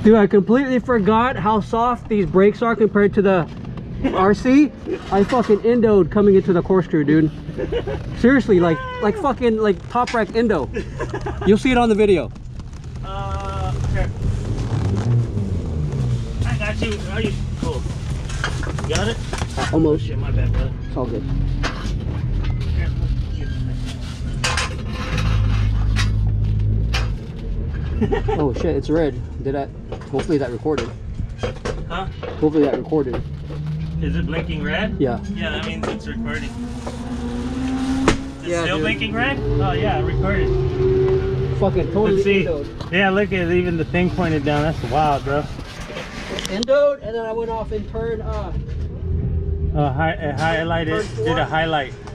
Dude, I completely forgot how soft these brakes are compared to the RC. I fucking endoed coming into the corkscrew, dude. Seriously, like fucking like top rack endo. You'll see it on the video. Okay. I got you. Are you cool? You got it? Almost. Shit, my bad, brother. It's all good. Oh shit, it's red. Did that? Hopefully that recorded. Huh? Hopefully that recorded. Is it blinking red? Yeah. Yeah, that means it's recording. Is Yeah, it still dude. blinking red? Oh yeah, recorded. Fucking totally Let's see. endoed. Yeah, look at even the thing pointed down. That's wild, bro. Endoed, and then I went off and turned Highlighted. Did a highlight.